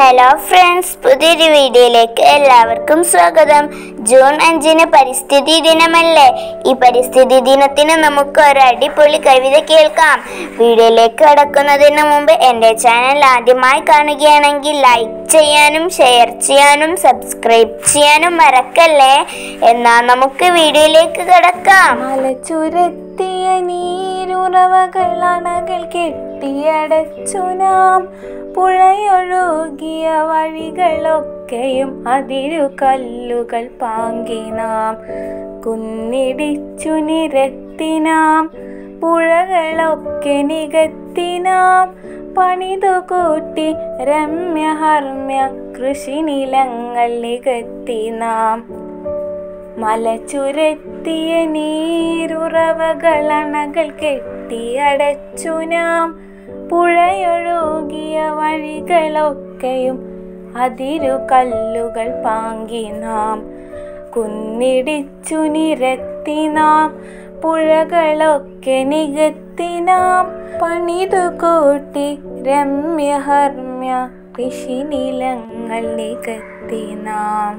Hello friends, പുതിയൊരു വീഡിയോയിലേക്ക് എല്ലാവർക്കും സ്വാഗതം. ജൂൺ 5 പരിസ്ഥിതി ദിനമല്ലേ? ഈ പരിസ്ഥിതി ദിനത്തിന് നമുക്ക് ഒരു അടിപൊളി കവിത കേൾക്കാം. വീഡിയോയിലേക്ക് കടക്കുന്നതിന് മുമ്പ് എൻ്റെ ചാനൽ ആദ്യമായി കാണുകയാണെങ്കിൽ ലൈക്ക് ചെയ്യാനും ഷെയർ ചെയ്യാനും സബ്സ്ക്രൈബ് ചെയ്യാനും മറക്കല്ലേ. എന്നാൽ നമുക്ക് വീഡിയോയിലേക്ക് കടക്കാം. മലച്ചുരത്തിയ നീരുറവകൾ അണകൾ കെട്ടിയടച്ചു നാം, പുഴയൊഴുകിയ വഴികളൊക്കെയും അതിരു കല്ലുകൾ പാങ്കി നാം, കുന്നിടിച്ചു നിരത്തിനാം പുഴകളൊക്കെ നികത്തിനാം, പണിതുകൂട്ടി രമ്യഹർമ്മ്യ കൃഷിനിലങ്ങൾ നികത്തി നാം. മലച്ചുരത്തിയ നീരുറവകൾ അണകൾ കെട്ടിയടച്ചു നാം, പുഴയൊഴുകിയ വഴികളൊക്കെയും അതിരു കല്ലുകൾ പാങ്കി നാം, കുന്നിടിച്ചു നിരത്തി നാം പുഴകളൊക്കെ നികത്തി നാം, പണിതുകൂട്ടി രമ്യഹർമ്മ്യ കൃഷിനിലങ്ങൾ നികത്തി നാം.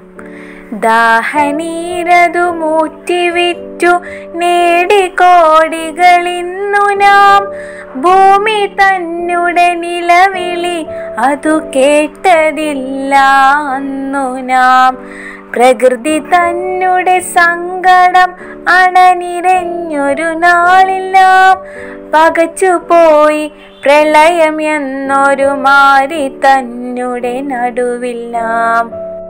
ദാഹനീരതു മൂറ്റിവിറ്റു നേടി കോടികളിന്നു നാം, ഭൂമി തന്നെ നിലവിളി അതു കേട്ടതില്ല അന്നു നാം, പ്രകൃതി തന്നെ സങ്കടം അണനിരഞ്ഞൊരു നാളിൽ നാം, പകച്ചുപോയി പ്രളയം എന്നൊരു മാരി തന്നെ നടുവിൽ നാം.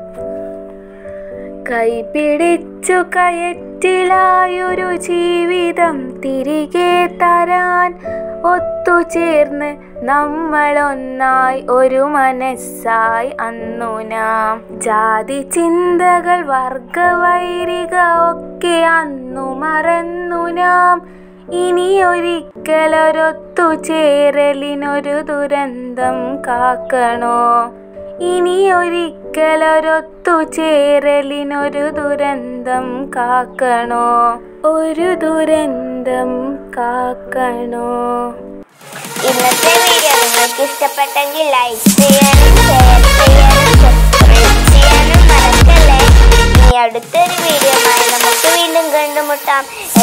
കൈപിടിച്ചു കയറ്റിലായൊരു ജീവിതം തിരികെ തരാൻ, ഒത്തുചേർന്ന് നമ്മളൊന്നായി ഒരു മനസ്സായി അന്നു നാം. ജാതി ചിന്തകൾ വർഗവൈരിക ഒക്കെ അന്നു മറന്നു നാം, ഇനിയൊരിക്കലൊരൊത്തുചേരലിനൊരു ദുരന്തം കാക്കണോ, ഇനിയൊരിക്കലൊരൊത്തുചേരലിനൊരു ദുരന്തം കാക്കണോ, ഒരു ദുരന്തം കാക്കണോ. ഇന്നത്തെ വീഡിയോ നിങ്ങൾക്ക് ഇഷ്ടപ്പെട്ടെങ്കിൽ ലൈക്ക് ചെയ്യാനും ഷെയർ ചെയ്യാനും സബ്സ്ക്രൈബ് ചെയ്യാനും മറക്കല്ലേ. ഇനി അടുത്തൊരു വീഡിയോയുമായി നമുക്ക് വീണ്ടും കണ്ടുമുട്ടാം.